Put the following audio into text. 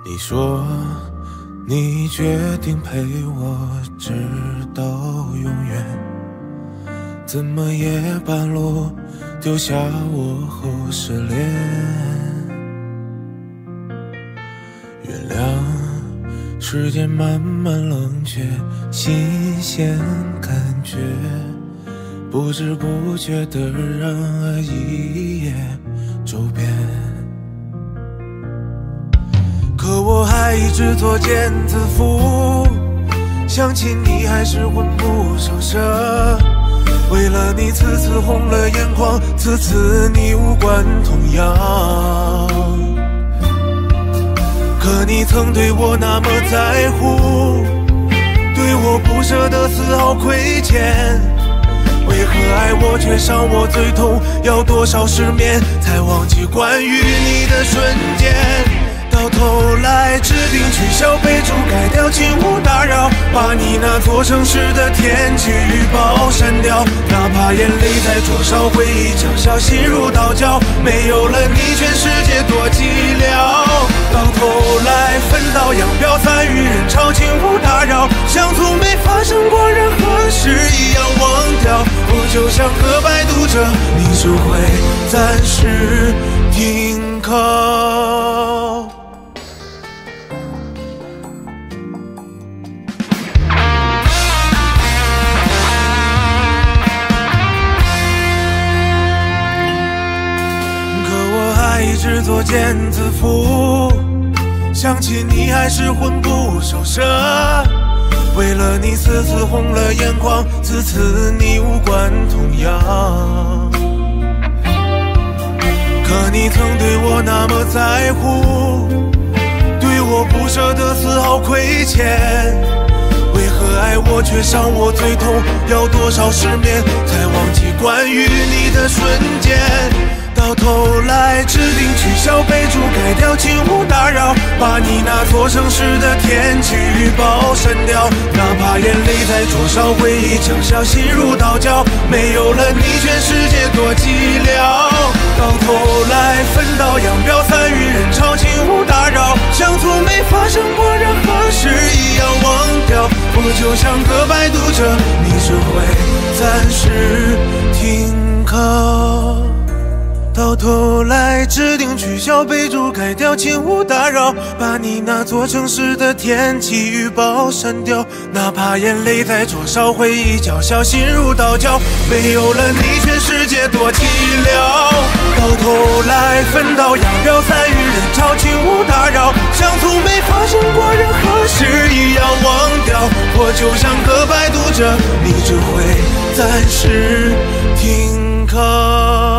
你说你决定陪我直到永远，怎么也半路丢下我后失恋？原谅时间慢慢冷却新鲜感觉，不知不觉的让爱一夜走遍。可我还一直作茧自缚，想起你还是魂不守舍，为了你次次红了眼眶，次次你无关痛痒。可你曾对我那么在乎，对我不舍得丝毫亏欠，为何爱我却伤我最痛？要多少失眠才忘记关于你的瞬间？到头来指定取消备注，改掉请勿打扰，把你那座城市的天气预报删掉，哪怕眼泪在灼烧，回忆将消心如刀绞，没有了你全世界多寂寥。到头来分道扬镳，参与人潮请勿打扰，像从没发生过任何事一样忘掉。我就像个摆渡者，你只会暂时停靠。一直作茧自缚，想起你还是魂不守舍，为了你次次红了眼眶，次次你无关痛痒。可你曾对我那么在乎，对我不舍得丝毫亏欠，为何爱我却伤我最痛？要多少失眠才忘记关于你的瞬间？到头来指定取消备注，改掉请勿打扰，把你那座城市的天气预报删掉，哪怕眼泪在灼烧，回忆将消心如刀绞，没有了你全世界多寂寥。到头来分道扬镳，参与人潮请勿打扰，像从没发生过任何事一样忘掉。我就像个摆渡者，你只会暂时停靠。到头来指定取消备注，改掉请勿打扰，把你那座城市的天气预报删掉，哪怕眼泪在灼烧，回忆叫嚣，心如刀绞，没有了你全世界多寂寥。到头来分道扬镳，参与人潮请勿打扰，像从没发生过任何事一样忘掉。我就像个摆渡者，你只会暂时停靠。